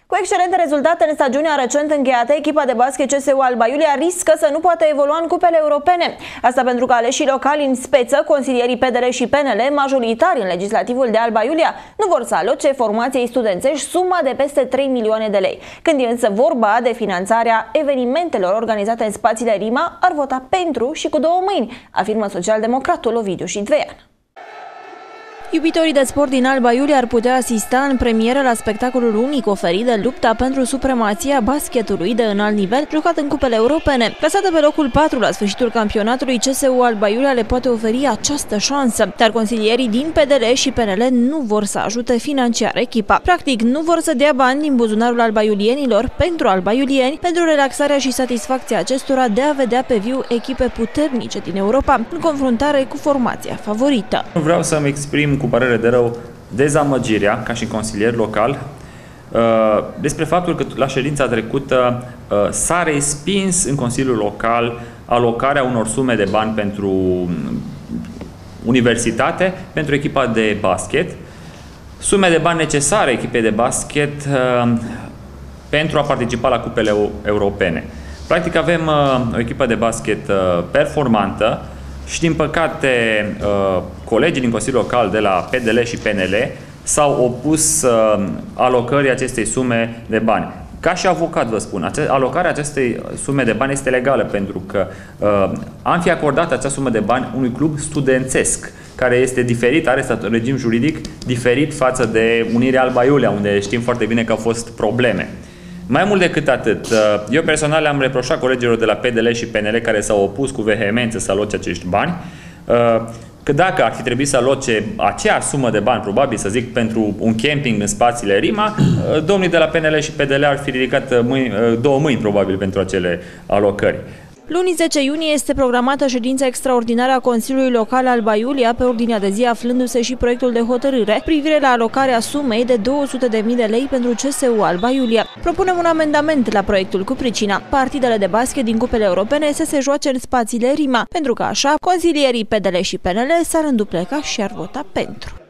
Cu excelente rezultate în stagiunea recent încheiată, echipa de basket CSU Alba Iulia riscă să nu poată evolua în cupele europene. Asta pentru că aleșii locali în speță, consilierii PDL și PNL, majoritari în legislativul de Alba Iulia, nu vor să aloce formației studențești suma de peste 3 milioane de lei. Când e însă vorba de finanțarea evenimentelor organizate în spațiile Rima, ar vota pentru și cu două mâini, afirmă socialdemocratul Ovidiu Șidvean. Iubitorii de sport din Alba Iulia ar putea asista în premieră la spectacolul unic oferit de lupta pentru supremația basketului de înalt nivel jucat în cupele europene. Plasată pe locul 4 la sfârșitul campionatului, CSU Alba Iulia le poate oferi această șansă, dar consilierii din PDL și PNL nu vor să ajute financiar echipa. Practic, nu vor să dea bani din buzunarul albaiulienilor pentru albaiulieni, pentru relaxarea și satisfacția acestora de a vedea pe viu echipe puternice din Europa, în confruntare cu formația favorită. Vreau să-mi exprim cu părere de rău dezamăgirea, ca și consilier local, despre faptul că la ședința trecută s-a respins în Consiliul Local alocarea unor sume de bani pentru universitate, pentru echipa de basket, sume de bani necesare echipei de basket pentru a participa la cupele europene. Practic avem o echipă de basket performantă, și, din păcate, colegii din Consiliul Local de la PDL și PNL s-au opus alocării acestei sume de bani. Ca și avocat, vă spun, alocarea acestei sume de bani este legală, pentru că am fi acordat acea sumă de bani unui club studențesc, care este diferit, are un regim juridic diferit față de Unirea Alba Iulia, unde știm foarte bine că au fost probleme. Mai mult decât atât, eu personal le-am reproșat colegilor de la PDL și PNL care s-au opus cu vehemență să aloce acești bani, că dacă ar fi trebuit să aloce aceeași sumă de bani, probabil să zic, pentru un camping în spațiile Rima, domnii de la PNL și PDL ar fi ridicat două mâini probabil pentru acele alocări. Luni 10 iunie este programată ședința extraordinară a Consiliului Local Alba Iulia, pe ordinea de zi aflându-se și proiectul de hotărâre privire la alocarea sumei de 200.000 de lei pentru CSU Alba Iulia. Propunem un amendament la proiectul cu pricina: partidele de basket din cupele europene să se joace în spațiile Rima, pentru că așa consilierii PDL și PNL s-ar îndupleca și ar vota pentru.